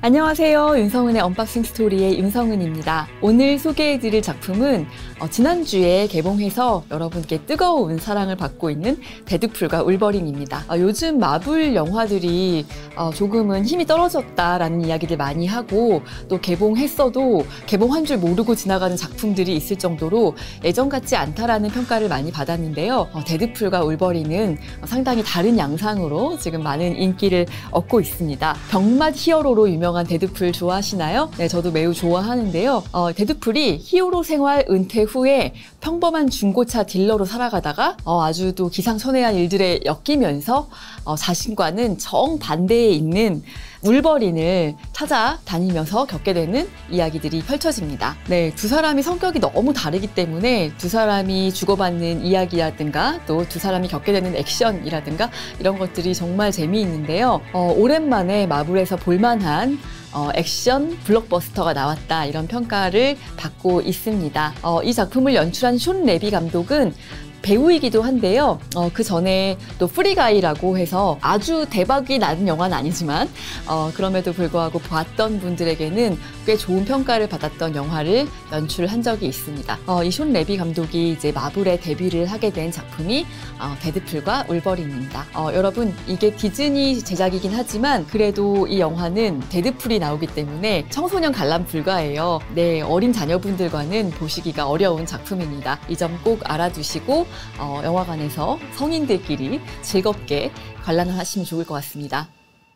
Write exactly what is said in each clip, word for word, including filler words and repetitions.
안녕하세요. 윤성은의 언박싱 스토리의 윤성은입니다. 오늘 소개해드릴 작품은 어, 지난주에 개봉해서 여러분께 뜨거운 사랑을 받고 있는 데드풀과 울버린입니다. 어, 요즘 마블 영화들이 어, 조금은 힘이 떨어졌다라는 이야기들 많이 하고 또 개봉했어도 개봉한 줄 모르고 지나가는 작품들이 있을 정도로 예전 같지 않다라는 평가를 많이 받았는데요. 어, 데드풀과 울버린은 상당히 다른 양상으로 지금 많은 인기를 얻고 있습니다. 병맛 히어로로 유명한 데드풀 좋아하시나요? 네, 저도 매우 좋아하는데요. 어, 데드풀이 히어로 생활 은퇴 후에 평범한 중고차 딜러로 살아가다가 어, 아주 또 기상천외한 일들에 엮이면서 어, 자신과는 정반대에 있는 울버린을 찾아다니면서 겪게 되는 이야기들이 펼쳐집니다. 네, 두 사람이 성격이 너무 다르기 때문에 두 사람이 주고받는 이야기라든가 또 두 사람이 겪게 되는 액션이라든가 이런 것들이 정말 재미있는데요. 어, 오랜만에 마블에서 볼만한 어, 액션 블록버스터가 나왔다 이런 평가를 받고 있습니다. 어, 이 작품을 연출한 숀 레비 감독은 배우이기도 한데요. 어, 그 전에 또 프리가이라고 해서 아주 대박이 나는 영화는 아니지만 어, 그럼에도 불구하고 봤던 분들에게는 꽤 좋은 평가를 받았던 영화를 연출한 적이 있습니다. 어, 이 숀 레비 감독이 이제 마블에 데뷔를 하게 된 작품이 어, 데드풀과 울버린입니다. 어, 여러분 이게 디즈니 제작이긴 하지만 그래도 이 영화는 데드풀이 나오기 때문에 청소년 관람 불가예요. 네, 어린 자녀분들과는 보시기가 어려운 작품입니다. 이 점 꼭 알아두시고 어, 영화관에서 성인들끼리 즐겁게 관람을 하시면 좋을 것 같습니다.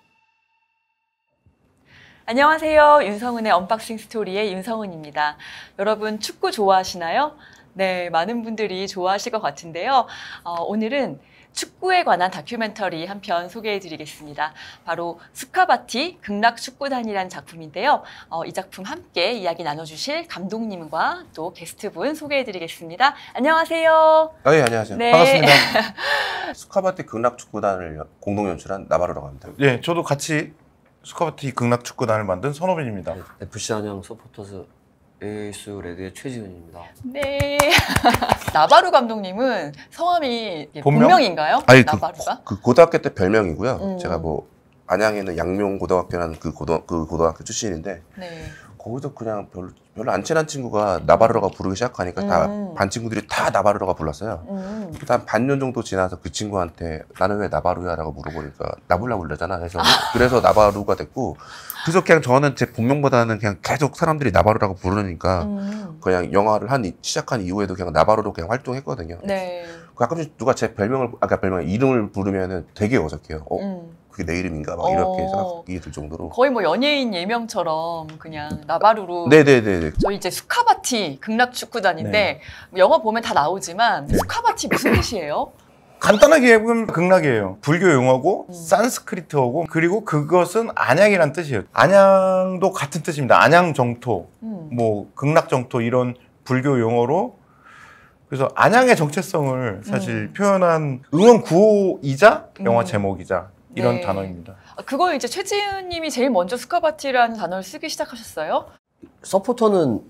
안녕하세요. 윤성은의 언박싱 스토리의 윤성은입니다. 여러분 축구 좋아하시나요? 네, 많은 분들이 좋아하실 것 같은데요. 어, 오늘은 축구에 관한 다큐멘터리 한 편 소개해드리겠습니다. 바로 스카바티 극락축구단이라는 작품인데요. 어, 이 작품 함께 이야기 나눠주실 감독님과 또 게스트분 소개해드리겠습니다. 안녕하세요. 아, 예, 안녕하세요. 네. 반갑습니다. 스카바티 극락축구단을 공동 연출한 나바로라고 합니다. 예, 저도 같이 스카바티 극락축구단을 만든 선호빈입니다. 에프씨 안양 서포터즈 에이스 레드의 최지은입니다. 네. 나바루 감독님은 성함이 본명? 본명인가요? 아니, 나바루가? 그, 그 고등학교 때 별명이고요. 음. 제가 뭐 안양에는 양명고등학교라는 그, 고등, 그 고등학교 출신인데 네. 거기서 그냥 별로, 별로 안 친한 친구가 나바로라가 부르기 시작하니까 음. 다 반 친구들이 다 나바로라가 불렀어요. 음. 한 반년 정도 지나서 그 친구한테 나는 왜 나바루야? 라고 물어보니까 나불라 불르잖아. 그래서, 그래서 나바루가 됐고 그래서 그냥 저는 제 본명보다는 그냥 계속 사람들이 나바루라고 부르니까 음. 그냥 영화를 한 시작한 이후에도 그냥 나바로로 그냥 활동했거든요. 네. 가끔씩 누가 제 별명을 아까 별명 이름을 부르면은 되게 어색해요. 어, 음. 그게 내 이름인가 막 어. 이렇게 생각이 들 정도로. 거의 뭐 연예인 예명처럼 그냥 나바루로. 네네네. 저희 이제 스카바티 극락축구단인데 네. 영화 보면 다 나오지만 네. 스카바티 무슨 뜻이에요? 간단하게 보면 극락이에요. 불교 용어고 음. 산스크리트어고 그리고 그것은 안양이란 뜻이에요. 안양도 같은 뜻입니다. 안양 정토, 음. 뭐 극락 정토 이런 불교 용어로 그래서 안양의 정체성을 사실 음. 표현한 응원 구호이자 영화 음. 제목이자 이런 네. 단어입니다. 그걸 이제 최지은 님이 제일 먼저 스카바티라는 단어를 쓰기 시작하셨어요? 서포터는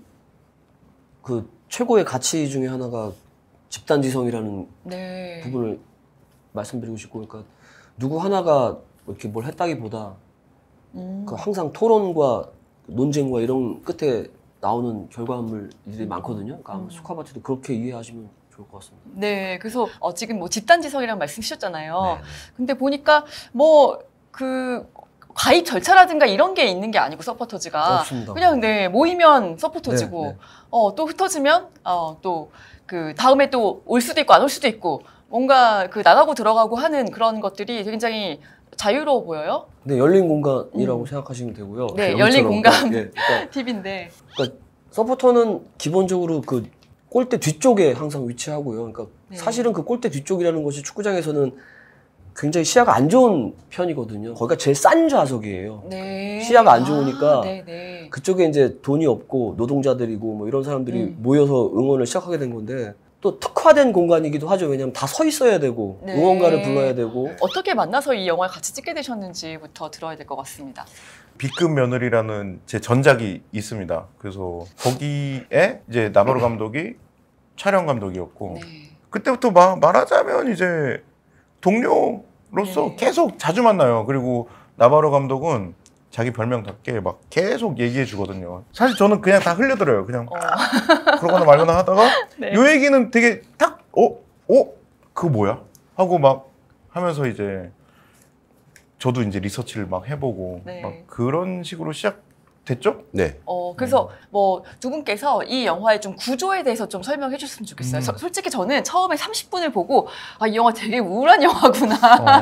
그 최고의 가치 중에 하나가 집단지성이라는 네. 부분을 말씀드리고 싶고, 그러니까 누구 하나가 이렇게 뭘 했다기보다 음. 그 항상 토론과 논쟁과 이런 끝에 나오는 결과물들이 많거든요. 그러니까 아마 음. 스카바티도 그렇게 이해하시면 좋을 것 같습니다. 네, 그래서 어, 지금 뭐 집단지성이라는 말씀 주셨잖아요. 네, 네. 근데 보니까 뭐 그 가입 절차라든가 이런 게 있는 게 아니고 서포터즈가 없습니다. 그냥 네 모이면 서포터즈고 네, 네. 어, 또 흩어지면 어, 또 그 다음에 또 올 수도 있고 안 올 수도 있고 뭔가 그 나가고 들어가고 하는 그런 것들이 굉장히 자유로워 보여요. 네, 열린 공간이라고 음. 생각하시면 되고요. 네, 여기처럼. 열린 공간. 네, 그러니까, 팁인데. 그러니까 서포터는 기본적으로 그 골대 뒤쪽에 항상 위치하고요. 그러니까 네. 사실은 그 골대 뒤쪽이라는 것이 축구장에서는 굉장히 시야가 안 좋은 편이거든요. 거기가 제일 싼 좌석이에요. 네. 시야가 안 좋으니까 아, 네, 네. 그쪽에 이제 돈이 없고 노동자들이고 뭐 이런 사람들이 음. 모여서 응원을 시작하게 된 건데 또 특화된 공간이기도 하죠. 왜냐하면 다 서 있어야 되고 네. 응원가를 불러야 되고. 어떻게 만나서 이 영화를 같이 찍게 되셨는지부터 들어야 될 것 같습니다. B급 며느리라는 제 전작이 있습니다. 그래서 거기에 이제 나바로 감독이 촬영 감독이었고 네. 그때부터 마, 말하자면 이제 동료로서 네. 계속 자주 만나요. 그리고 나바로 감독은 자기 별명답게 막 계속 얘기해 주거든요. 사실 저는 그냥 다 흘려들어요. 그냥 어. 그러거나 말거나 하다가 네. 요 얘기는 되게 딱 어? 어? 그거 뭐야? 하고 막 하면서 이제 저도 이제 리서치를 막 해보고 네. 막 그런 식으로 시작됐죠? 네. 어, 그래서 뭐 두 분께서 이 영화의 좀 구조에 대해서 좀 설명해 주셨으면 좋겠어요. 음. 서- 솔직히 저는 처음에 삼십 분을 보고 아, 이 영화 되게 우울한 영화구나.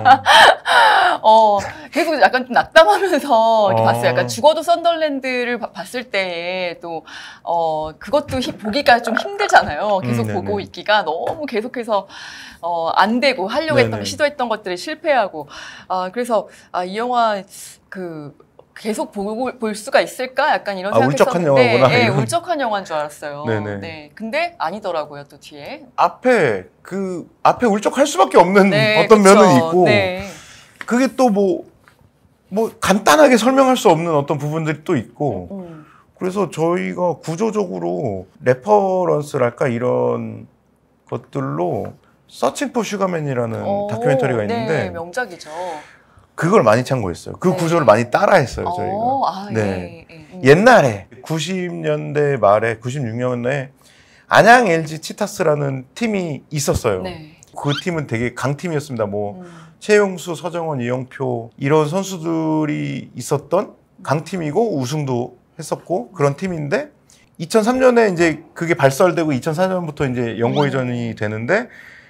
어, 어, 계속 약간 좀 낙담하면서 이렇게 어. 봤어요. 약간 죽어도 썬덜랜드를 바- 봤을 때 또, 어, 그것도 히- 보기가 좀 힘들잖아요. 계속 음, 보고 네네. 있기가 너무 계속해서, 어, 안 되고 하려고 했던, 네네. 시도했던 것들이 실패하고. 아, 그래서, 아, 이 영화, 그, 계속 보고, 볼 수가 있을까? 약간 이런 아, 울적한 생각했었는데. 영화구나, 네, 이런. 울적한 영화인 줄 알았어요. 네네. 네. 근데 아니더라고요, 또 뒤에. 앞에 그 앞에 울적할 수밖에 없는 네, 어떤 그쵸. 면은 있고 네. 그게 또 뭐 뭐 간단하게 설명할 수 없는 어떤 부분들이 또 있고 음. 그래서 저희가 구조적으로 레퍼런스랄까 이런 것들로 서칭 포 슈가맨이라는 어, 다큐멘터리가 네, 있는데 명작이죠. 그걸 많이 참고했어요. 그 네. 구조를 많이 따라했어요, 저희가. 어, 아, 네. 예, 예. 음. 옛날에 구십 년대 말에 구십육 년에 안양 엘지 치타스라는 팀이 있었어요. 네. 그 팀은 되게 강팀이었습니다. 뭐 음. 최용수, 서정원, 이영표 이런 선수들이 있었던 강팀이고 우승도 했었고 그런 팀인데 이천삼 년에 이제 그게 발설되고 이천사 년부터 이제 연고이전이 되는데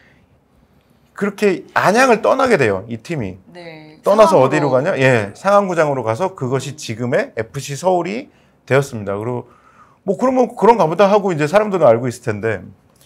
그렇게 안양을 떠나게 돼요. 이 팀이. 네. 떠나서 상황으로. 어디로 가냐? 예, 상암구장으로 가서 그것이 지금의 에프씨 서울이 되었습니다. 그리고 뭐 그러면 그런가 보다 하고 이제 사람들은 알고 있을 텐데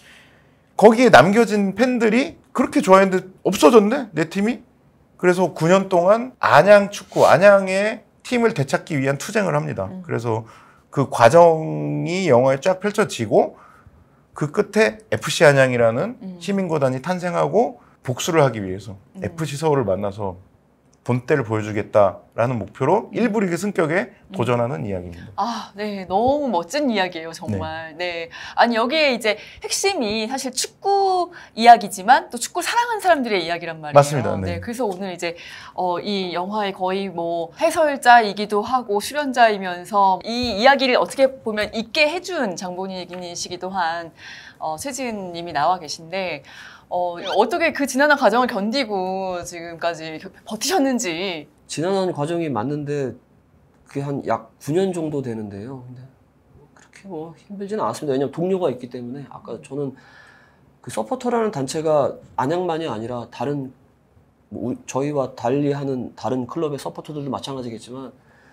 거기에 남겨진 팬들이 그렇게 좋아했는데 없어졌네? 내 팀이? 그래서 구 년 동안 안양 축구, 안양의 팀을 되찾기 위한 투쟁을 합니다. 음. 그래서 그 과정이 영화에 쫙 펼쳐지고 그 끝에 에프씨 안양이라는 음. 시민구단이 탄생하고 복수를 하기 위해서 음. 에프씨 서울을 만나서 본때를 보여주겠다라는 목표로 일부 리그 승격에 도전하는 이야기입니다. 아, 네. 너무 멋진 이야기예요, 정말. 네. 아니, 여기에 이제 핵심이 사실 축구 이야기지만 또 축구 사랑하는 사람들의 이야기란 말이에요. 맞습니다. 네. 그래서 오늘 이제, 어, 이 영화의 거의 뭐 해설자이기도 하고 출연자이면서 이 이야기를 어떻게 보면 있게 해준 장본인이시기도 한, 어, 최지은 님이 나와 계신데, 어, 어떻게 그 지난한 과정을 견디고 지금까지 버티셨는지. 지난한 과정이 맞는데 그게 한 약 구 년 정도 되는데요. 근데 그렇게 뭐 힘들지는 않았습니다. 왜냐면 동료가 있기 때문에 아까 저는 그 서포터라는 단체가 안양만이 아니라 다른 뭐 우리- 저희와 달리 하는 다른 클럽의 서포터들도 마찬가지겠지만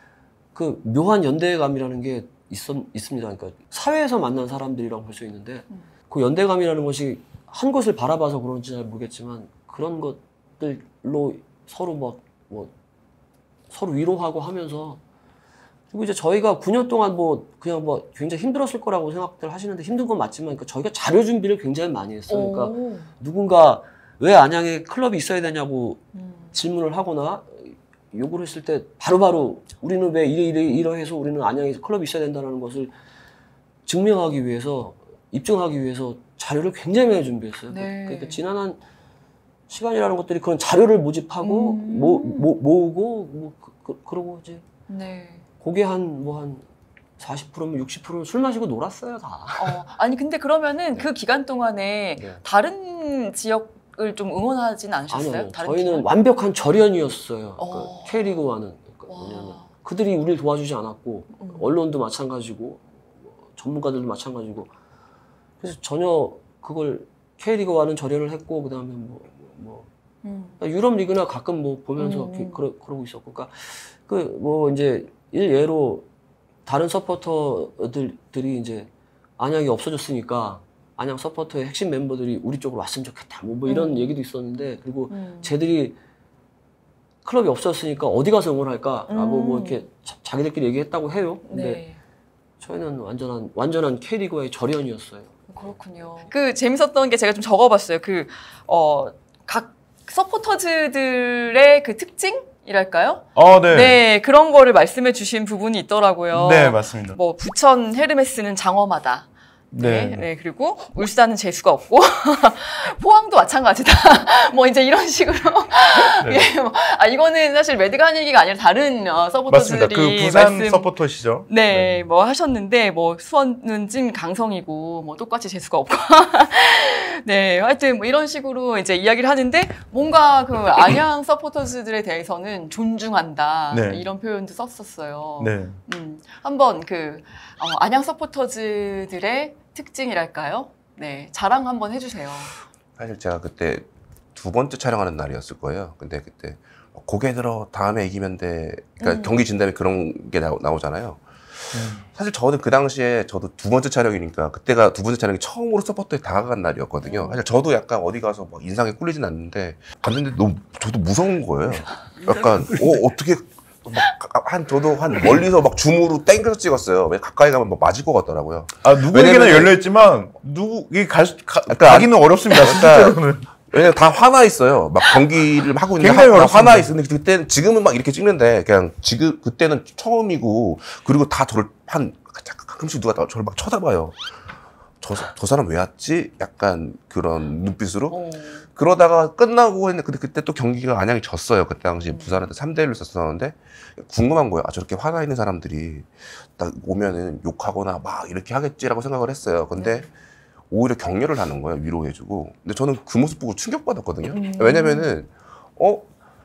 그 묘한 연대감이라는 게 있었, 있습니다. 그러니까 사회에서 만난 사람들이라고 볼 수 있는데 그 연대감이라는 것이 한 곳을 바라봐서 그런지 잘 모르겠지만 그런 것들로 서로 막 뭐 서로 위로하고 하면서 그리고 이제 저희가 구 년 동안 뭐 그냥 뭐 굉장히 힘들었을 거라고 생각들 하시는데 힘든 건 맞지만 그러니까 저희가 자료 준비를 굉장히 많이 했어요. 그러니까 오. 누군가 왜 안양에 클럽이 있어야 되냐고 음. 질문을 하거나 요구를 했을 때 바로바로 우리는 왜 이래 이래 이러해서 우리는 안양에 클럽이 있어야 된다는 것을 증명하기 위해서 입증하기 위해서 자료를 굉장히 많이 준비했어요. 네. 그러니까 지난한 시간이라는 것들이 그런 자료를 모집하고 음. 모, 모, 모으고 뭐 그, 그, 그러고 이제 네. 거기에 한 뭐 한 사십 퍼센트면 육십 퍼센트는 술 마시고 놀았어요 다. 어, 아니 근데 그러면은 그 기간 동안에 네. 다른 지역을 좀 응원하진 않으셨어요? 아니요, 다른 저희는 팀은? 완벽한 절연이었어요. 어. 그러니까 K리그와는 그러니까 왜냐면 와. 그들이 우리를 도와주지 않았고 음. 언론도 마찬가지고 전문가들도 마찬가지고 그래서 전혀 그걸 K리그와는 절연을 했고 그다음에 뭐, 뭐 음. 유럽 리그나 가끔 뭐 보면서 음. 이렇게 그러, 그러고 있었고 그러니까 그 뭐 이제 일예로 다른 서포터들들이 이제 안양이 없어졌으니까 안양 서포터의 핵심 멤버들이 우리 쪽으로 왔으면 좋겠다 뭐, 뭐 이런 음. 얘기도 있었는데 그리고 음. 쟤들이 클럽이 없었으니까 어디 가서 응원할까라고 음. 뭐 이렇게 자, 자기들끼리 얘기했다고 해요. 근데 네. 저희는 완전한 완전한 K리그와의 절연이었어요. 그렇군요. 그 재밌었던 게 제가 좀 적어봤어요. 그, 어, 각 서포터즈들의 그 특징이랄까요? 아, 네. 네, 그런 거를 말씀해 주신 부분이 있더라고요. 네, 맞습니다. 뭐, 부천 헤르메스는 장엄하다. 네. 네. 네. 그리고 울산은 재수가 없고 포항도 마찬가지다. 뭐 이제 이런 식으로. 네. 예, 뭐, 아 이거는 사실 매드가 한 얘기가 아니라 다른 어, 서포터들이 맞습니다. 그 부산 말씀, 서포터시죠? 네, 네. 뭐 하셨는데 뭐 수원은 찐 강성이고 뭐 똑같이 재수가 없고. 네, 하여튼 뭐 이런 식으로 이제 이야기를 하는데 뭔가 그 안양 서포터즈들에 대해서는 존중한다 네. 이런 표현도 썼었어요. 네. 음, 한번 그 어, 안양 서포터즈들의 특징이랄까요? 네, 자랑 한번 해주세요. 사실 제가 그때 두 번째 촬영하는 날이었을 거예요. 근데 그때 고개 들어 다음에 이기면 돼. 그러니까 음. 경기 진다음에 그런 게 나오, 나오잖아요. 음. 사실 저는 그 당시에 저도 두 번째 촬영이니까 그때가 두 번째 촬영이 처음으로 서포터에 다가간 날이었거든요. 사실 저도 약간 어디 가서 막 인상에 꿀리진 않는데 갔는데 너무 저도 무서운 거예요. 약간 어 어떻게 막 한 저도 한 멀리서 막 줌으로 땡겨서 찍었어요. 왜 가까이 가면 막 맞을 것 같더라고요. 아 누구에게나 왜냐면은- 열려 있지만 누구 이게 갈 수- 가, 약간 가기는 어렵습니다. 실제로는. 왜냐면 다 화나 있어요. 막 경기를 하고 있는데 굉장히 화, 어렵습니다. 화나 있는데 그때는 지금은 막 이렇게 찍는데 그냥 지금 그때는 처음이고 그리고 다 저를 한 가끔씩 누가 다 저를 막 쳐다봐요. 저, 저 사람 왜 왔지? 약간 그런 눈빛으로. 어. 그러다가 끝나고 했는데 근데 그때 또 경기가 안양이 졌어요. 그때 당시 부산한테 삼 대 일로 썼었는데 궁금한 거예요. 아 저렇게 화나 있는 사람들이 딱 오면은 욕하거나 막 이렇게 하겠지라고 생각을 했어요. 근데 오히려 격려를 하는 거예요. 위로해주고. 근데 저는 그 모습 보고 충격받았거든요. 음. 왜냐면은 어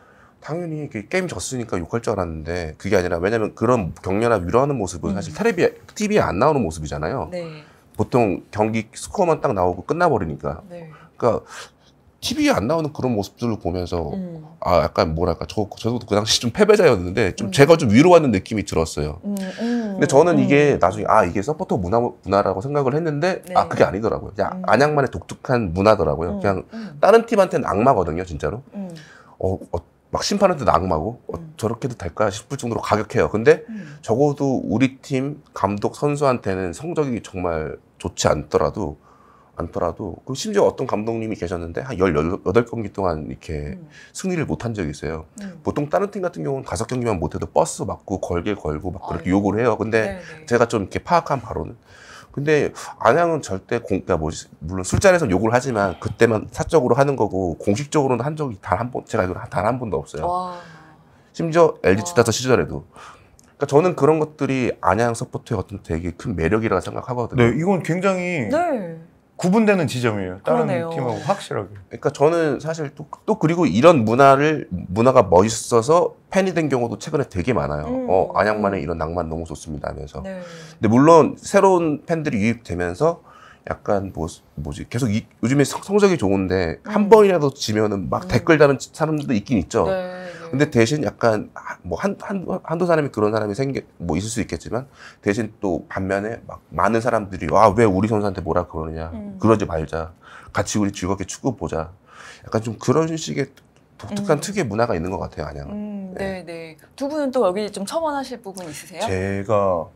당연히 그 게임 졌으니까 욕할 줄 알았는데 그게 아니라 왜냐면 그런 격려나 위로하는 모습은 음. 사실 텔레비 티비에 안 나오는 모습이잖아요. 네, 보통 경기 스코어만 딱 나오고 끝나버리니까. 네. 그러니까 티비에 안 나오는 그런 모습들을 보면서 음, 아 약간 뭐랄까 저 저도 그 당시 좀 패배자였는데 좀 음. 제가 좀 위로받는 느낌이 들었어요. 음, 음, 근데 저는 음. 이게 나중에 아 이게 서포터 문화 문화라고 생각을 했는데 네. 아 그게 아니더라고요. 그냥 음. 안양만의 독특한 문화더라고요. 음, 그냥 음, 다른 팀한테는 악마거든요, 진짜로. 음, 어, 어, 막 심판한테도 악마고 어, 음. 저렇게도 될까 싶을 정도로 가격해요. 근데 음. 적어도 우리 팀 감독 선수한테는 성적이 정말 좋지 않더라도 않더라도 그 심지어 어떤 감독님이 계셨는데 한 열여덟 경기 동안 이렇게 음, 승리를 못한 적이 있어요. 음. 보통 다른 팀 같은 경우는 다섯 경기만 못해도 버스 맞고 걸게 걸고 막 그렇게 아이고. 욕을 해요. 근데 네, 네. 제가 좀 이렇게 파악한 바로는 근데 안양은 절대 공, 그러니까 뭐지 물론 술자리에서 욕을 하지만 그때만 사적으로 하는 거고 공식적으로는 한 적이 단 한 번 제가 알기로 단 한 번도 없어요. 와, 심지어 엘지 와. 치다스 시절에도. 그러니까 저는 그런 것들이 안양 서포터의 어떤 되게 큰 매력이라고 생각하거든요. 네, 이건 굉장히 네, 구분되는 지점이에요. 다른 그러네요. 팀하고 확실하게. 그러니까 저는 사실 또, 또 그리고 이런 문화를 문화가 멋있어서 팬이 된 경우도 최근에 되게 많아요. 음. 어 안양만의 이런 낭만 너무 좋습니다 하면서. 네. 근데 물론 새로운 팬들이 유입되면서 약간 뭐 뭐지 계속 이, 요즘에 성, 성적이 좋은데 한 음. 번이라도 지면은 막 음. 댓글 다는 사람들도 있긴 있죠. 네, 네. 근데 대신 약간 뭐 한 한 한두 사람이 그런 사람이 생겨 뭐 있을 수 있겠지만 대신 또 반면에 막 많은 사람들이 와 왜 우리 선수한테 뭐라 그러느냐 음. 그러지 말자 같이 우리 즐겁게 축구 보자 약간 좀 그런 식의 독특한 음. 특유의 문화가 있는 것 같아요 안양은. 음, 네. 네, 네. 두 분은 또 여기 좀 첨언하실 부분 있으세요? 제가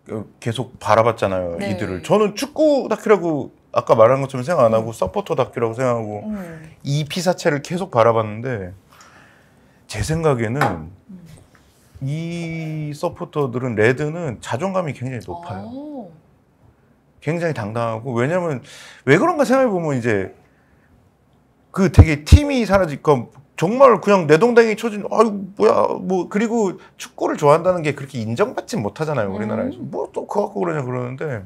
계속 바라봤잖아요. 네. 이들을. 저는 축구 다큐라고 아까 말한 것처럼 생각 안 하고 서포터 다큐라고 생각하고 음, 이 피사체를 계속 바라봤는데 제 생각에는 음. 이 서포터들은 레드는 자존감이 굉장히 높아요. 오. 굉장히 당당하고 왜냐면 왜 그런가 생각해 보면 이제 그 되게 팀이 사라지고 정말 그냥 내동댕이 쳐진 아유 뭐야 뭐 그리고 축구를 좋아한다는 게 그렇게 인정받지 못하잖아요 우리나라에서. 음. 뭐 또 그거 갖고 그러냐 그러는데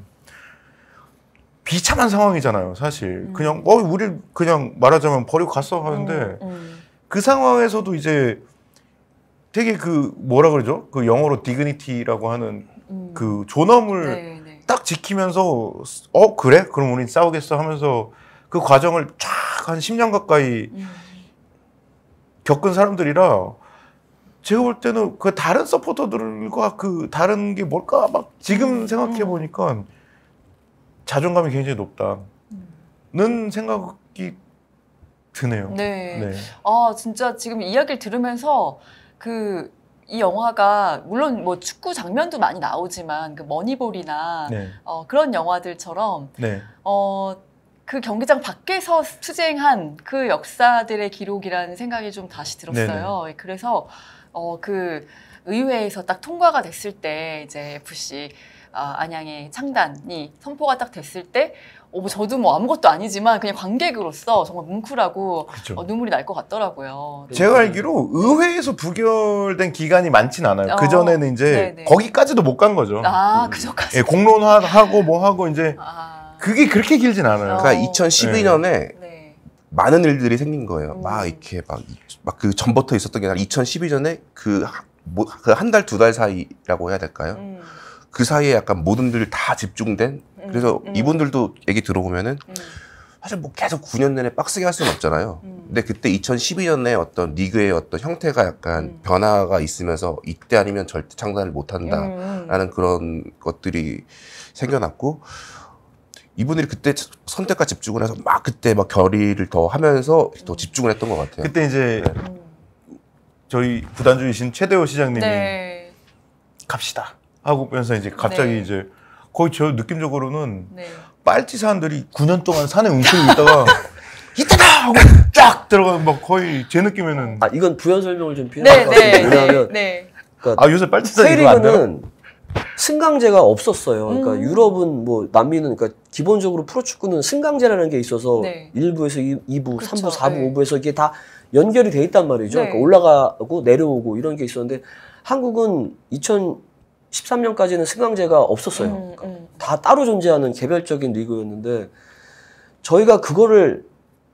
비참한 상황이잖아요 사실. 음. 그냥 어 우리 그냥 말하자면 버리고 갔어 하는데 음, 음. 그 상황에서도 이제 되게 그 뭐라 그러죠? 그 영어로 디그니티라고 하는 음. 그 존엄을 네, 네. 딱 지키면서 어 그래? 그럼 우린 싸우겠어 하면서 그 과정을 쫙 한 십 년 가까이 음. 겪은 사람들이라 제가 볼 때는 그 다른 서포터들과 그 다른 게 뭘까 막 지금 음, 생각해 보니까 자존감이 굉장히 높다는 생각이 드네요. 네. 네. 아, 진짜 지금 이야기를 들으면서 그 이 영화가 물론 뭐 축구 장면도 많이 나오지만 그 머니볼이나 네. 어, 그런 영화들처럼 네. 어, 그 경기장 밖에서 투쟁한 그 역사들의 기록이라는 생각이 좀 다시 들었어요. 그래서 어, 그 의회에서 딱 통과가 됐을 때 이제 에프씨 아, 안양의 창단이 선포가 딱 됐을 때 어, 뭐 저도 뭐 아무것도 아니지만 그냥 관객으로서 정말 뭉클하고 그렇죠. 어, 눈물이 날 것 같더라고요. 제가 알기로 의회에서 부결된 기간이 많진 않아요. 어, 그 전에는 이제 네네. 거기까지도 못 간 거죠. 아, 그저까지. 예, 공론하고 뭐 하고 이제 아, 그게 그렇게 길진 않아요. 그러니까 어. 이천십이 년에 네. 많은 일들이 생긴 거예요. 음. 막 이렇게 막 막 그 전부터 있었던 게 아니라 이천십이 년에 그 한 달 두 달 사이라고 해야 될까요? 음, 그 사이에 약간 모든 들 다 집중된. 그래서 음, 음. 이분들도 얘기 들어보면은 음, 사실 뭐 계속 구 년 내내 빡세게 할 수는 없잖아요. 음. 근데 그때 이천십이 년에 어떤 리그의 어떤 형태가 약간 음. 변화가 있으면서 이때 아니면 절대 창단을 못 한다라는 음, 음. 그런 것들이 생겨났고 이분들이 그때 선택과 집중을 해서 막 그때 막 결의를 더 하면서 더 집중을 했던 것 같아요. 그때 이제 음. 저희 구단주이신 최대호 시장님이 네. 갑시다 하고면서 이제 갑자기 네. 이제 거의 저 느낌적으로는 네. 빨치 사람들이 구 년 동안 산에 웅크리고 있다가 이때다 하고 쫙 들어가면 막 거의 제 느낌에는 아 이건 부연 설명을 좀 네, 필요할 것 같아요. 네, 네, 왜냐하면 네. 그러니까 아 요새 빨치 사 이거 안 돼요? K리그는 승강제가 없었어요. 그러니까 음. 유럽은 뭐 남미는 그러니까 기본적으로 프로축구는 승강제라는 게 있어서 네. 일 부에서 이 부, 그쵸, 삼 부, 사 부, 네. 오 부에서 이게 다 연결이 돼 있단 말이죠. 네. 그러니까 올라가고 내려오고 이런 게 있었는데 한국은 이천십삼 년까지는 승강제가 없었어요. 음, 음. 다 따로 존재하는 개별적인 리그였는데 저희가 그거를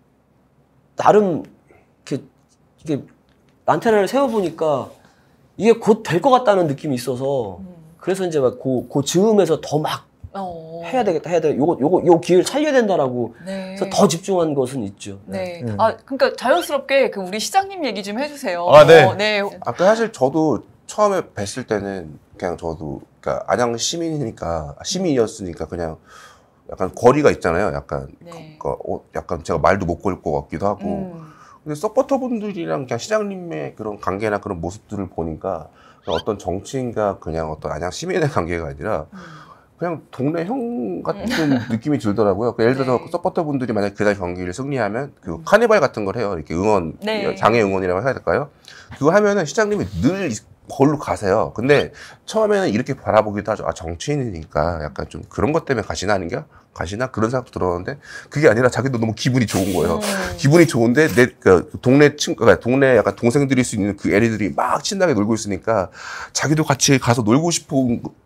나름 이렇게, 이렇게 안테나를 세워보니까 이게 곧 될 것 같다는 느낌이 있어서 음. 그래서 이제 막 그, 그 즈음에서 더 막 어. 해야 되겠다 해야 돼 요거 요거 요 기회를 살려야 된다라고 네. 그래서 더 집중한 것은 있죠. 네. 음. 아, 그러니까 자연스럽게 그 우리 시장님 얘기 좀 해주세요. 아, 네. 어, 네. 아까 사실 저도 처음에 뵀을 때는 그냥 저도 그러니까 안양 시민이니까 시민이었으니까 그냥 약간 거리가 있잖아요. 약간 네. 그, 어, 약간 제가 말도 못 걸 것 같기도 하고. 음. 근데 서포터분들이랑 그냥 시장님의 그런 관계나 그런 모습들을 보니까 그냥 어떤 정치인과 그냥 어떤 안양 시민의 관계가 아니라 음. 그냥 동네 형 같은 느낌이 들더라고요. 그 예를 들어서 네. 그 서포터분들이 만약에 그날 경기를 승리하면 그 카니발 같은 걸 해요. 이렇게 응원, 네. 장애 응원이라고 해야 될까요? 그거 하면은 시장님이 늘 걸로 가세요. 근데 처음에는 이렇게 바라보기도 하죠. 아, 정치인이니까 약간 좀 그런 것 때문에 가시나 아닌가? 가시나? 그런 생각도 들었는데 그게 아니라 자기도 너무 기분이 좋은 거예요. 음. 기분이 좋은데 내 그 동네 친, 그러니까 동네 약간 동생들일 수 있는 그 애리들이 막 신나게 놀고 있으니까 자기도 같이 가서 놀고 싶어.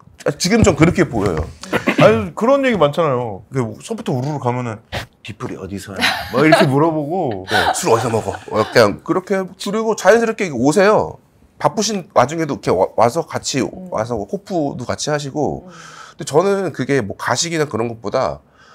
지금 좀 그렇게 보여요. 아니 그런 얘기 많잖아요. 그 서부터 우르르 가면은 뒷불이 어디서야? 뭐 이렇게 물어보고 네, 술 어디서 먹어? 어, 그냥 그렇게 그리고 자연스럽게 오세요. 바쁘신 와중에도 이렇게 와, 와서 같이 음. 와서 호프도 같이 하시고. 음. 근데 저는 그게 뭐 가식이나 그런 것보다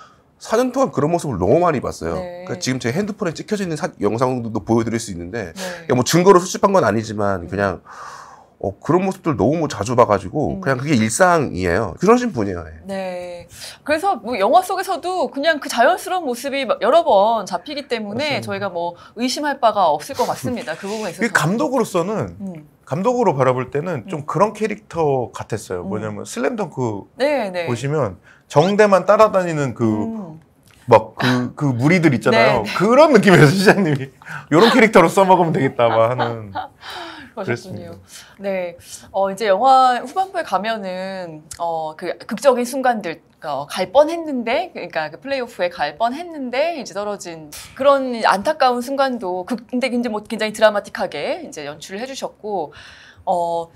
사 년 동안 그런 모습을 너무 많이 봤어요. 네. 그러니까 지금 제 핸드폰에 찍혀져 있는 사, 영상도 보여드릴 수 있는데 네. 뭐 증거로 수집한 건 아니지만 그냥 어, 그런 모습들 너무 자주 봐가지고 음. 그냥 그게 일상이에요. 그러신 분이에요. 네. 네. 그래서 뭐 영화 속에서도 그냥 그 자연스러운 모습이 여러 번 잡히기 때문에 맞습니다. 저희가 뭐 의심할 바가 없을 것 같습니다. 그 부분에 있어서. 그 감독으로서는 음. 감독으로 바라볼 때는 좀 음. 그런 캐릭터 같았어요. 음. 뭐냐면 슬램덩크 네, 네. 보시면 정대만 따라다니는 그 음. 막 그 그 무리들 있잖아요. 네, 네. 그런 느낌이어서 시장님이 이런 캐릭터로 써먹으면 되겠다 막 하는. 그러셨군요. 그랬습니다. 네. 어, 이제 영화 후반부에 가면은, 어, 그 극적인 순간들, 어, 갈 뻔 했는데, 그러니까 그 플레이오프에 갈 뻔 했는데, 이제 떨어진 그런 안타까운 순간도, 그, 근데 이제 뭐 굉장히 드라마틱하게 이제 연출을 해주셨고, 어,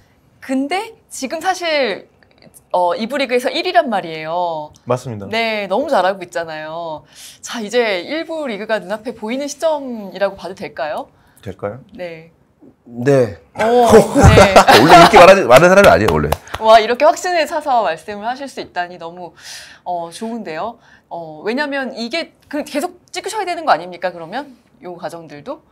근데 지금 사실, 어, 이부 리그에서 일 위란 말이에요. 맞습니다. 네, 너무 잘하고 있잖아요. 자, 이제 일부 리그가 눈앞에 보이는 시점이라고 봐도 될까요? 될까요? 네. 네. 오, 네. 원래 이렇게 말하는, 많은 사람이 아니에요, 원래. 와, 이렇게 확신을 사서 말씀을 하실 수 있다니 너무 어, 좋은데요. 어, 왜냐면 이게 그 계속 찍으셔야 되는 거 아닙니까, 그러면? 요 과정들도?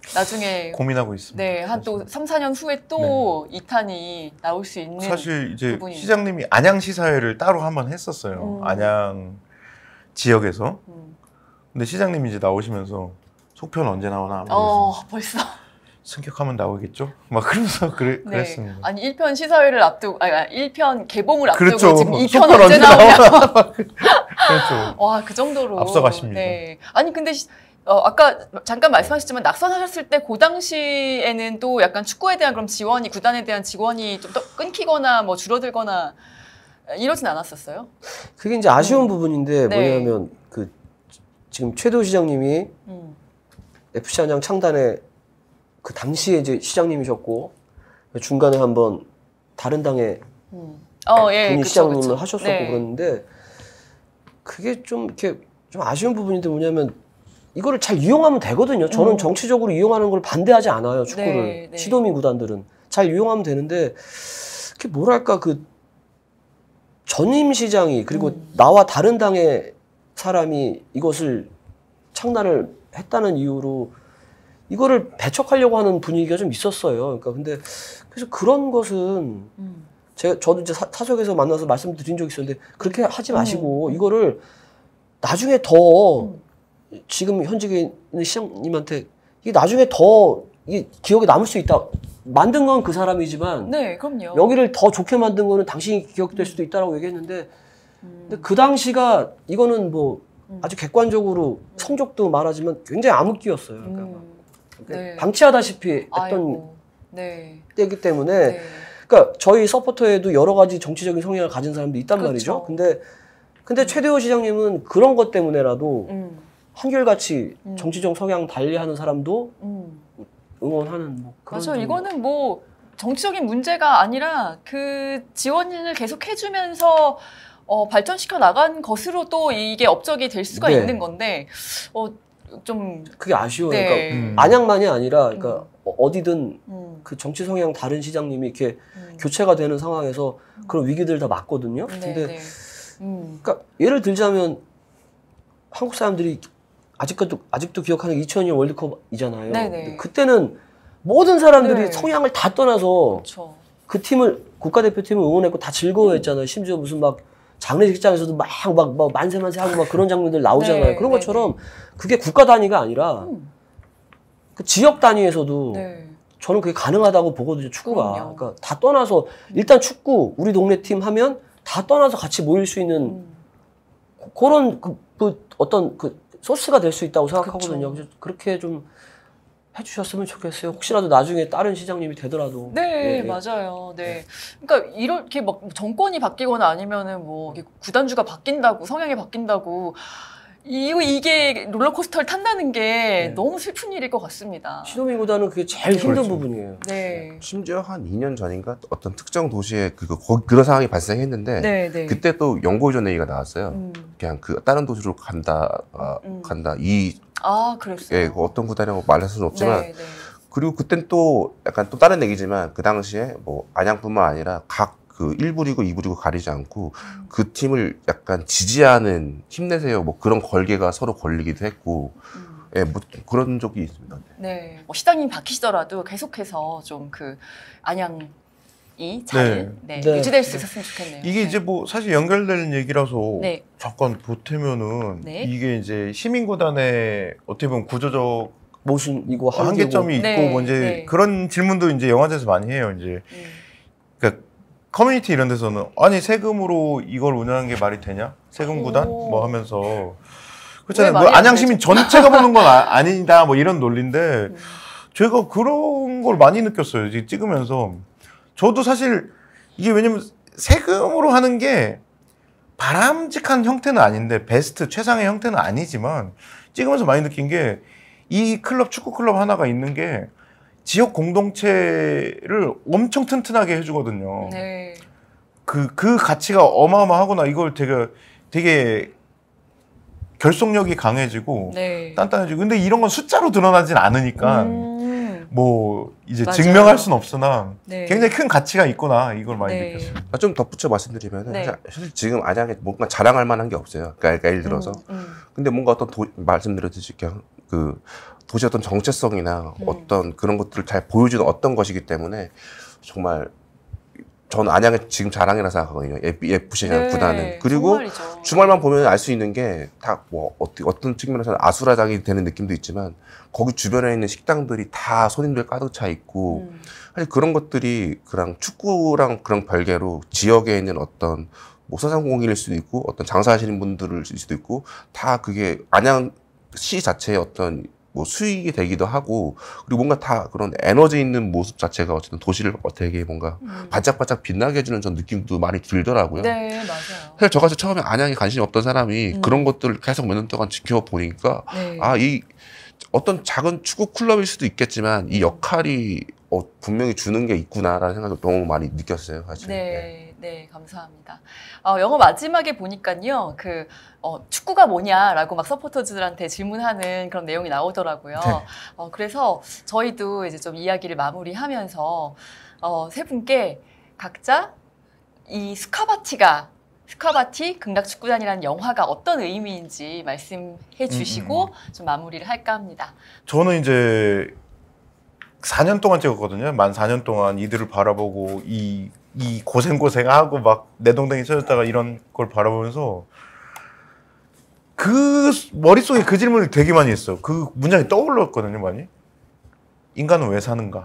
나중에 고민하고 있습니다. 네, 한 또 삼, 사 년 후에 또 이 탄이 나올 수 있는 사실 이제 부분입니다. 시장님이 안양 시사회를 따로 한번 했었어요. 음. 안양 지역에서. 음. 근데 시장님이 이제 나오시면서 속편 언제 나오나 어, 벌써. 승격하면 나오겠죠? 막 그러면서 그래, 네. 그랬습니다. 아니, 일 편 시사회를 앞두고, 아니, 일 편 개봉을 앞두고 그렇죠. 지금 이 편 속편 언제 언제 나오냐. 그렇죠. 와, 그 정도로. 앞서가십니다. 네. 아니, 근데, 시- 어, 아까 잠깐 말씀하셨지만, 낙선하셨을 때, 그 당시에는 또 약간 축구에 대한 그럼 지원이, 구단에 대한 지원이 좀 더 끊기거나, 뭐 줄어들거나 이러진 않았었어요? 그게 이제 아쉬운 음. 부분인데 네. 뭐냐면 그 지금 최대호 시장님이 음. 에프씨 안양 창단에 그 당시에 이제 시장님이셨고 중간에 한번 다른 당에 음. 어, 예, 분이 그쵸, 시장님을 그쵸. 하셨었고 네. 그랬는데 그게 좀 이렇게 좀 아쉬운 부분인데 뭐냐면 이거를 잘 이용하면 되거든요. 저는 음. 정치적으로 이용하는 걸 반대하지 않아요. 축구를 네, 네. 시도민 구단들은 잘 이용하면 되는데 그게 뭐랄까 그 전임 시장이 그리고 음. 나와 다른 당의 사람이 이것을 창단을 했다는 이유로 이거를 배척하려고 하는 분위기가 좀 있었어요. 그러니까 근데 그래서 그런 것은 음. 제가 저도 이제 사, 사석에서 만나서 말씀드린 적이 있었는데 그렇게 하지 마시고 음. 이거를 나중에 더 음. 지금 현직에 있는 시장님한테 이게 나중에 더 이게 기억에 남을 수 있다. 만든 건 그 사람이지만 네, 그럼요. 여기를 더 좋게 만든 거는 당신이 기억될 수도 있다라고 얘기했는데 음. 근데 그 당시가 이거는 뭐 음. 아주 객관적으로 성적도 말하지만 굉장히 암흑기였어요. 그러니까 막 음. 네. 방치하다시피 했던 아이고. 네. 때이기 때문에 네. 그러니까 저희 서포터에도 여러 가지 정치적인 성향을 가진 사람도 있단 그렇죠. 말이죠. 근데 근데 최대호 시장님은 그런 것 때문에라도 음. 한결같이 음. 정치적 성향 달리하는 사람도 음. 응원하는 뭐 그런 맞아요. 좀- 이거는 뭐 정치적인 문제가 아니라 그 지원을 계속 해주면서 어, 발전시켜 나간 것으로 또 이게 업적이 될 수가 네. 있는 건데 어, 좀 그게 아쉬워요. 네. 그러니까 음. 안양만이 아니라 그러니까 어디든 음, 그 정치 성향 다른 시장님이 이렇게 음. 교체가 되는 상황에서 그런 위기들 다 맞거든요. 네, 근데 네. 음. 그러니까 예를 들자면 한국 사람들이 아직도 아직도 기억하는 게 이천 년 월드컵이잖아요. 네네. 근데 그때는 모든 사람들이 네. 성향을 다 떠나서 그렇죠. 그 팀을 국가대표팀을 응원했고 다 즐거워했잖아요. 심지어 무슨 막 장례식장에서도 막 막 막 만세 만세 하고 막 그런 장면들 나오잖아요. 네, 그런 네, 것처럼 그게 국가 단위가 아니라 음. 그 지역 단위에서도 네. 저는 그게 가능하다고 보거든요. 축구가. 그럼요. 그러니까 다 떠나서 일단 축구 우리 동네 팀 하면 다 떠나서 같이 모일 수 있는 음. 그런 그, 그 어떤 그 소스가 될 수 있다고 생각하거든요. 그쵸. 그래서 그렇게 좀 해주셨으면 좋겠어요. 혹시라도 나중에 다른 시장님이 되더라도. 네, 예, 예. 맞아요. 네. 그러니까 이렇게 막 정권이 바뀌거나 아니면은 뭐 이게 구단주가 바뀐다고 성향이 바뀐다고 이거 이게 롤러코스터를 탄다는 게 네. 너무 슬픈 일일 것 같습니다. 시도민 구단은 그게 제일 힘든 그렇죠. 부분이에요. 네. 심지어 한 이 년 전인가 어떤 특정 도시에 그, 거 그런 상황이 발생했는데 네, 네. 그때 또 연고의전 얘기가 나왔어요. 음. 그냥 그 다른 도시로 간다, 아, 음. 간다. 이 아, 그랬어요. 예, 그 어떤 구단이라고 말할 수는 없지만 네, 네. 그리고 그땐 또 약간 또 다른 얘기지만 그 당시에 뭐 안양뿐만 아니라 각 그 일 부 리그, 이 부 리그 가리지 않고 음. 그 팀을 약간 지지하는 힘내세요 뭐 그런 걸개가 서로 걸리기도 했고 음. 예, 뭐 그런 적이 있습니다. 네. 뭐 시장님 바뀌시더라도 계속해서 좀 그 안양이 잘 네. 네. 유지될 수 있었으면 좋겠네요. 이게 네. 이제 뭐 사실 연결되는 얘기라서 네. 잠깐 보태면은 네. 이게 이제 시민구단의 어떻게 보면 구조적 모순 이거 한계점이 있고 네, 뭐 이제 네. 그런 질문도 이제 영화제에서 많이 해요. 이제 음. 그러니까 커뮤니티 이런 데서는 아니 세금으로 이걸 운영하는 게 말이 되냐? 세금 구단 오. 뭐 하면서 왜 그렇잖아요. 뭐 말이 안 안양 시민 되죠? 전체가 보는 건 아, 아니다 뭐 이런 논리인데 음. 제가 그런 걸 많이 느꼈어요. 이제 찍으면서 저도 사실 이게 왜냐면 세금으로 하는 게 바람직한 형태는 아닌데 베스트 최상의 형태는 아니지만 찍으면서 많이 느낀 게 이 클럽 축구 클럽 하나가 있는 게 지역 공동체를 엄청 튼튼하게 해주거든요. 네. 그, 그 가치가 어마어마하구나. 이걸 되게, 되게 결속력이 강해지고 네. 단단해지고. 근데 이런 건 숫자로 드러나진 않으니까 음. 뭐 이제 맞아요. 증명할 수는 없으나 네. 굉장히 큰 가치가 있구나. 이걸 많이 네. 느꼈어요. 아, 좀 덧붙여 말씀드리면 네. 사실, 사실 지금 안양에 뭔가 자랑할 만한 게 없어요. 그러니까, 그러니까 예를 들어서 음, 음. 근데 뭔가 어떤 도, 말씀드렸듯이 그냥 그 도시 어떤 정체성이나 음. 어떤 그런 것들을 잘 보여주는 어떤 것이기 때문에 정말 저는 안양의 지금 자랑이라 생각하거든요. 에프씨라는 네, 구단은. 그리고 정말이죠. 주말만 보면 알 수 있는 게 다 뭐 어떤 측면에서는 아수라장이 되는 느낌도 있지만 거기 주변에 있는 식당들이 다 손님들 가득 차 있고 음. 사실 그런 것들이 그냥 축구랑 그런 별개로 지역에 있는 어떤 뭐 소상공인일 수도 있고 어떤 장사하시는 분들일 수도 있고 다 그게 안양시 자체의 어떤 뭐 수익이 되기도 하고 그리고 뭔가 다 그런 에너지 있는 모습 자체가 어쨌든 도시를 되게 뭔가 음. 반짝반짝 빛나게 해주는 전 느낌도 많이 들더라고요. 네, 맞아요. 사실 저같이 처음에 안양에 관심이 없던 사람이 음. 그런 것들을 계속 몇 년 동안 지켜보니까 네. 아, 이 어떤 작은 축구 클럽일 수도 있겠지만 이 역할이 어, 분명히 주는 게 있구나라는 생각을 너무 많이 느꼈어요, 사실. 네, 네, 감사합니다. 어, 영어 마지막에 보니까요, 그 어, 축구가 뭐냐라고 막 서포터즈들한테 질문하는 그런 내용이 나오더라고요. 네. 어, 그래서 저희도 이제 좀 이야기를 마무리하면서 어, 세 분께 각자 이 스카바티가 스카바티 극락축구단이라는 영화가 어떤 의미인지 말씀해 주시고 음, 음. 좀 마무리를 할까 합니다. 저는 이제 사 년 동안 찍었거든요. 만 사 년 동안 이들을 바라보고 이, 이 고생고생하고 막 내동댕이 쳐졌다가 이런 걸 바라보면서 그 머릿속에 그 질문을 되게 많이 했어요. 그 문장이 떠올랐거든요, 많이. 인간은 왜 사는가?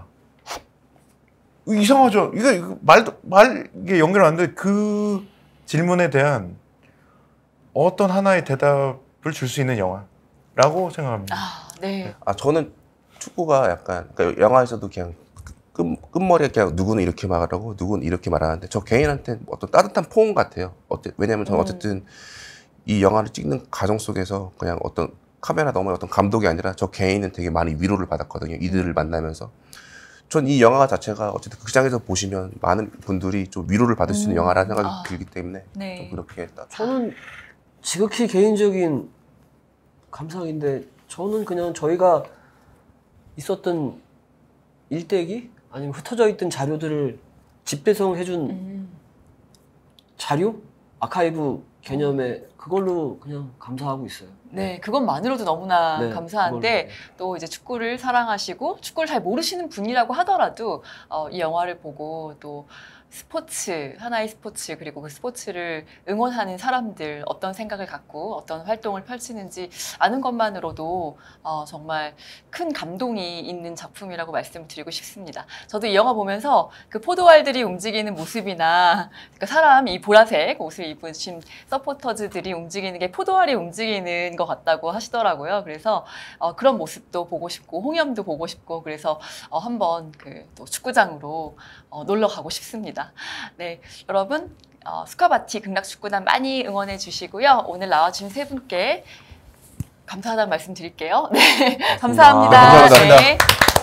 이상하죠. 이거, 이거 말도 말 이게 연결 안 돼. 그 질문에 대한 어떤 하나의 대답을 줄 수 있는 영화라고 생각합니다. 아, 네. 아, 저는 축구가 약간 그러니까 영화에서도 그냥 끝, 끝머리에 그냥 누구는 이렇게 말하고 누구는 이렇게 말하는데 저 개인한테 어떤 따뜻한 포옹 같아요. 어때, 왜냐면 저는 음. 어쨌든 이 영화를 찍는 과정 속에서 그냥 어떤 카메라 너머의 어떤 감독이 아니라 저 개인은 되게 많이 위로를 받았거든요. 이들을 만나면서. 전 이 영화 자체가 어쨌든 극장에서 보시면 많은 분들이 좀 위로를 받을 수 있는 음. 영화라는 생각이 아. 들기 때문에 네. 좀 그렇게 딱 저는 지극히 개인적인 감상인데 저는 그냥 저희가 있었던 일대기 아니면 흩어져 있던 자료들을 집배송해준 음. 자료? 아카이브 개념에 그걸로 그냥 감사하고 있어요. 네, 그것만으로도 너무나 네, 감사한데 그걸로. 또 이제 축구를 사랑하시고 축구를 잘 모르시는 분이라고 하더라도 어, 이 영화를 보고 또 스포츠, 하나의 스포츠 그리고 그 스포츠를 응원하는 사람들 어떤 생각을 갖고 어떤 활동을 펼치는지 아는 것만으로도 어, 정말 큰 감동이 있는 작품이라고 말씀을 드리고 싶습니다. 저도 이 영화 보면서 그 포도알들이 움직이는 모습이나 그러니까 사람 이 보라색 옷을 입으신 서포터즈들이 움직이는 게 포도알이 움직이는 것 같다고 하시더라고요. 그래서 어, 그런 모습도 보고 싶고 홍염도 보고 싶고 그래서 어, 한번 그 또 축구장으로 어, 놀러 가고 싶습니다. 네, 여러분 어, 스카바티 극락축구단 많이 응원해 주시고요. 오늘 나와주신 세 분께 감사하다는 말씀 드릴게요. 네, 감사합니다. 아, 감사합니다. 네.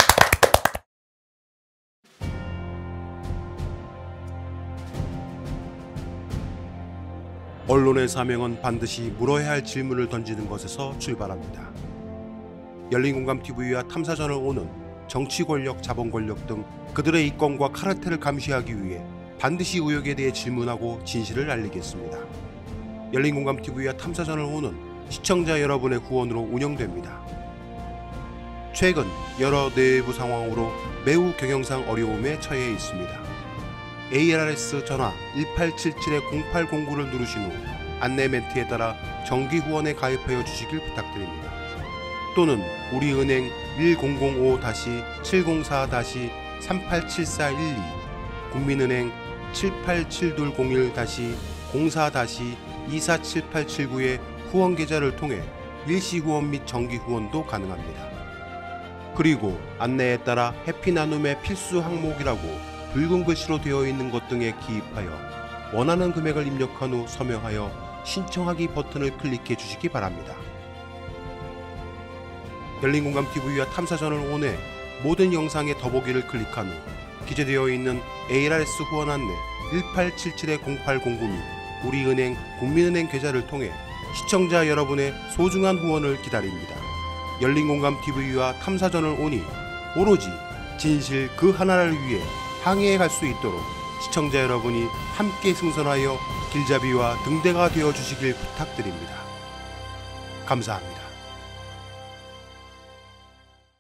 언론의 사명은 반드시 물어야 할 질문을 던지는 것에서 출발합니다. 열린공감티비와 탐사저널오는 정치 권력, 자본 권력 등 그들의 이권과 카르텔을 감시하기 위해 반드시 의혹에 대해 질문하고 진실을 알리겠습니다. 열린공감티비와 탐사저널오는 시청자 여러분의 후원으로 운영됩니다. 최근 여러 내부 상황으로 매우 경영상 어려움에 처해 있습니다. 에이알에스 전화 일팔칠칠 공팔공구를 누르신 후 안내 멘트에 따라 정기 후원에 가입하여 주시길 부탁드립니다. 또는 우리은행 일공공오 칠공사 삼팔칠사일이, 국민은행 칠팔칠이공일 공사 이사칠팔칠구의 후원 계좌를 통해 일시 후원 및 정기 후원도 가능합니다. 그리고 안내에 따라 해피 나눔의 필수 항목이라고 붉은 글씨로 되어 있는 것 등에 기입하여 원하는 금액을 입력한 후 서명하여 신청하기 버튼을 클릭해 주시기 바랍니다. 열린공감티비와 탐사저널온의 모든 영상의 더보기를 클릭한 후 기재되어 있는 에이알에스 후원 안내 일팔칠칠 공팔공구 및 우리은행 국민은행 계좌를 통해 시청자 여러분의 소중한 후원을 기다립니다. 열린공감티비와 탐사저널온이 오로지 진실 그 하나를 위해 항해해 갈 수 있도록 시청자 여러분이 함께 승선하여 길잡이와 등대가 되어 주시길 부탁드립니다. 감사합니다.